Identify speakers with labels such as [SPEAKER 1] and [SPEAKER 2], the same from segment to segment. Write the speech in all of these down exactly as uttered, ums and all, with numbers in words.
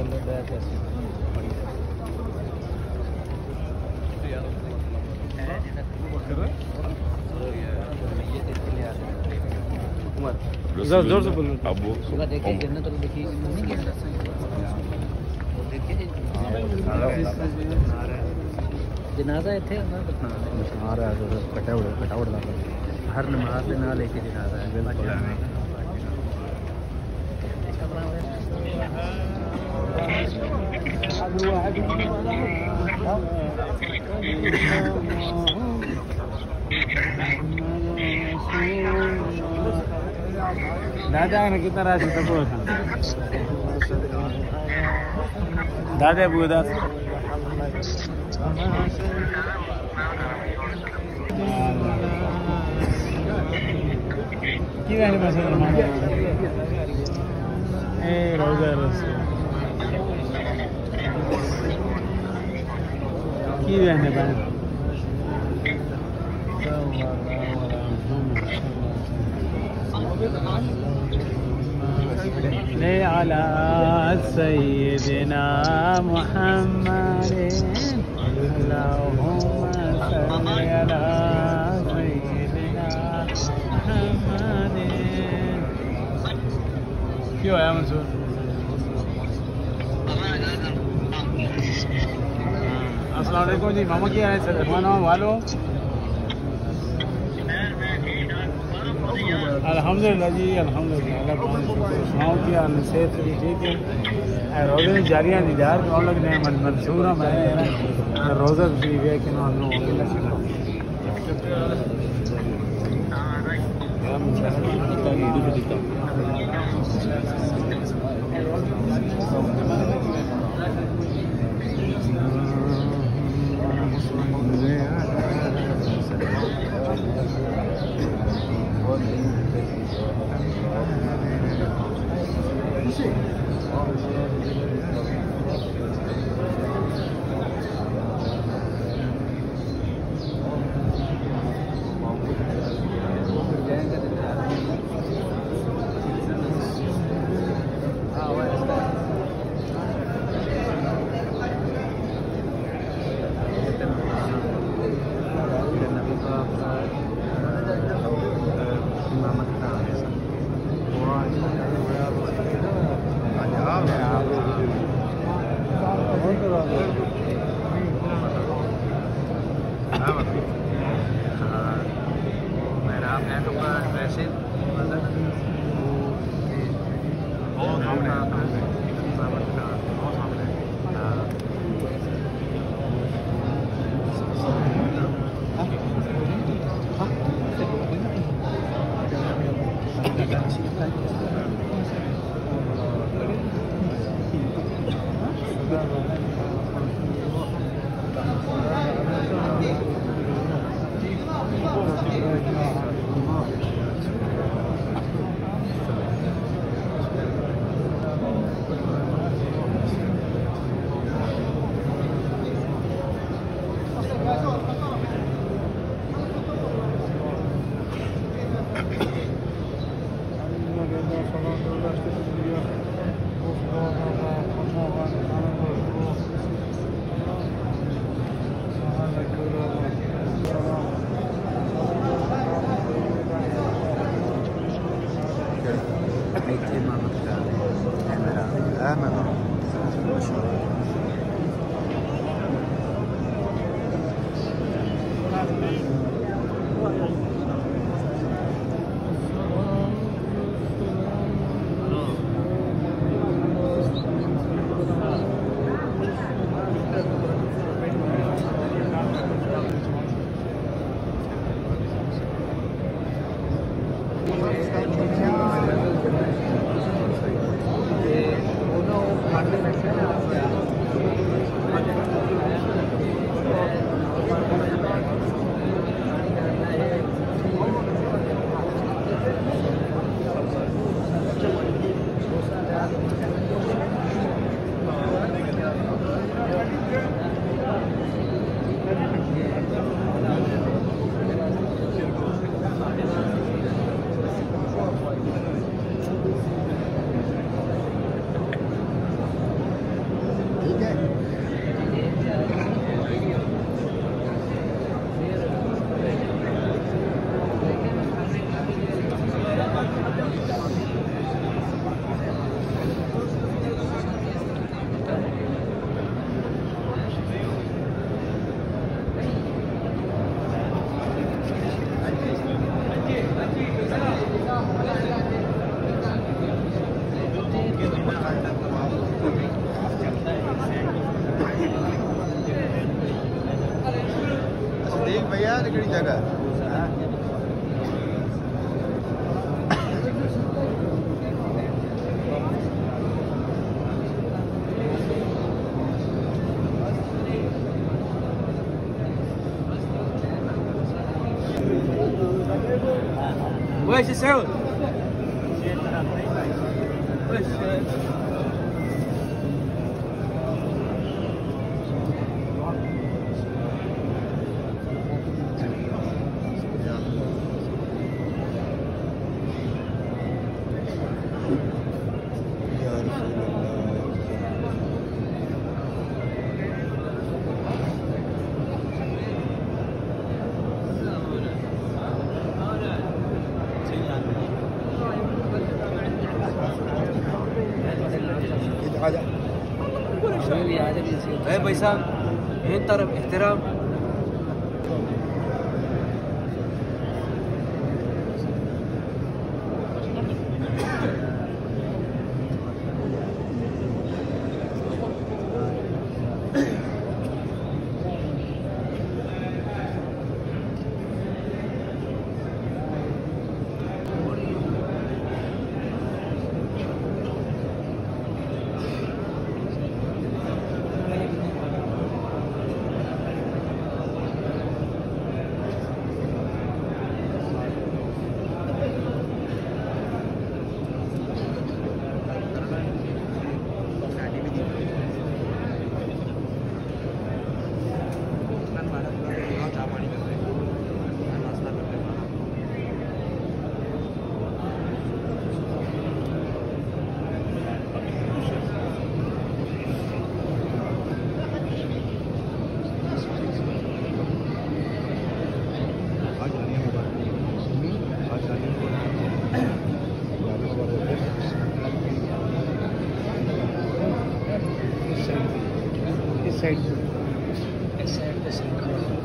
[SPEAKER 1] जोर जोर से बोलो।
[SPEAKER 2] अब वो
[SPEAKER 3] देखिए जन्नत तो देखिए जनाजा इतने
[SPEAKER 1] आ रहा है कटा उड़ा कटा उड़ा
[SPEAKER 3] हर नमाज के नाल एक जनाजा है बिल्कुल
[SPEAKER 1] दादा ने कितना राशि तक दादा बुदा की वाले मसला ए रोजा रस की वाले बात ले अला सय्यिदिना मुहम्मद अल्लाहुम्मा सल्लि अला सय्यिदिना मुहम्मद। क्यों आया मंसूर? अस्सलाम वालेकुम जी। मामा क्या है सर? मामा वालो अल्हम्दुलिल्लाह जी अल्हम्दुलिल्लाह। सुनाओ क्या सेहत भी ठीक है? रोज़े में जारियाँ दीदार कौन लग रहे हैं मंसूर मैं रोज़ा भी गए कि ना
[SPEAKER 2] की जगह
[SPEAKER 3] ويش السعود؟ ويش ايه بيسام هين طرب احترام
[SPEAKER 1] साइड
[SPEAKER 3] इस साइड पे साइड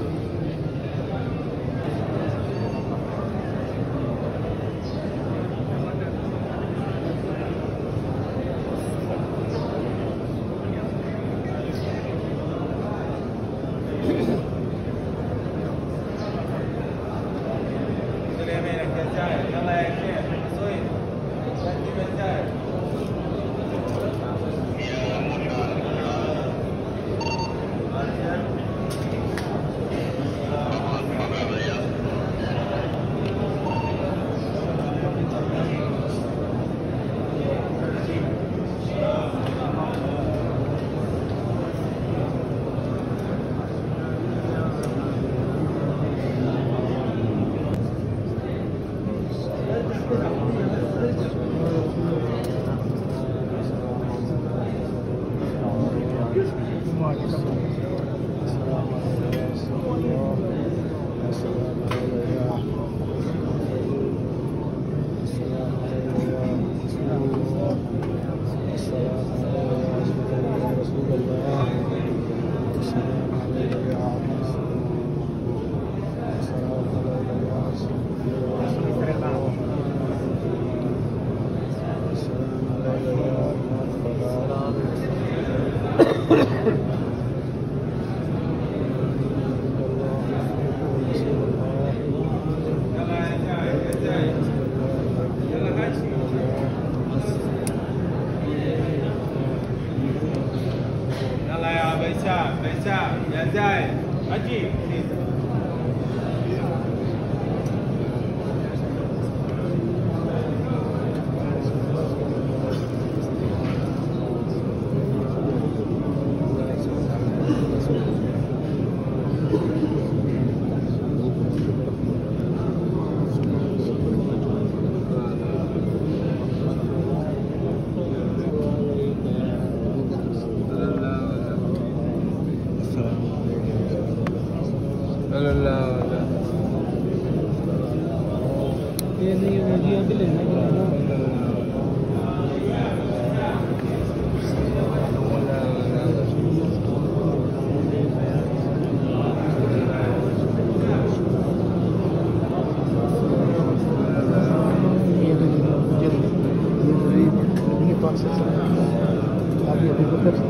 [SPEAKER 1] ये नहीं मुझे अभी लेना पड़ेगा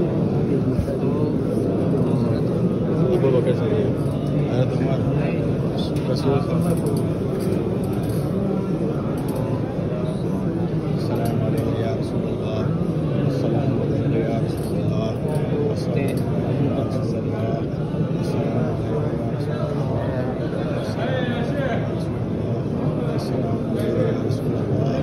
[SPEAKER 2] Abu Bakar Siddiq. Ada Umar.
[SPEAKER 1] رسول السلام عليك يا رسول الله. السلام عليك يا رسول الله. السلام عليك يا رسول الله. السلام عليك يا رسول الله.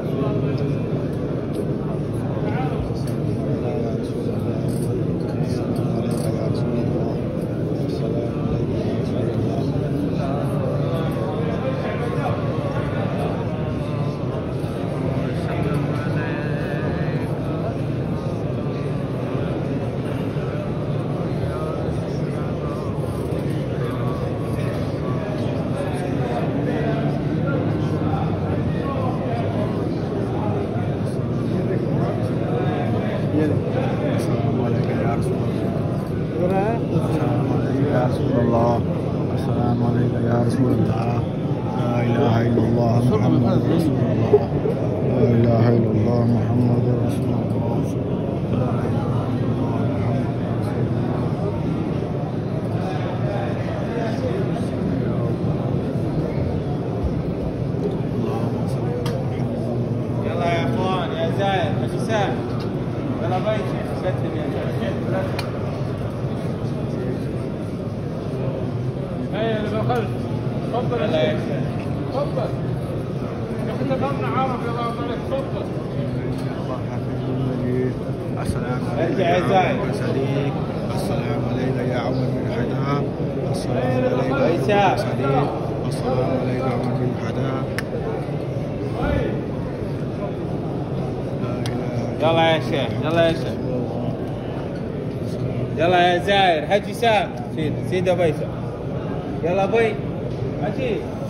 [SPEAKER 1] السلام عليك يا رسول الله. السلام عليك يا رسول الله. السلام عليك يا رسول الله. لا إله إلا الله محمد رسول الله. لا إله إلا الله محمد رسول الله. لا إله إلا الله محمد رسول الله. اللهم صل على محمد.
[SPEAKER 3] يلا يا اخوان يا زايد حسام يلا بيت سجل يا زايد.
[SPEAKER 1] هيا اللي بالخلف تفضل يا شيخ تفضل. احنا ضمن عرب يا الله عليك تفضل. الله حفظ المجيد. السلام عليك
[SPEAKER 3] ارجع يا زايد.
[SPEAKER 1] صديق. السلام عليك يا عمر بن حداب. السلام عليك يا
[SPEAKER 3] ويسا.
[SPEAKER 1] صديق. السلام عليك يا عمر بن حداب.
[SPEAKER 3] يلا يا شيخ يلا يا شيخ يلا يا زاير حجي سام سيد سيد ابيسه يلا ابوي حجي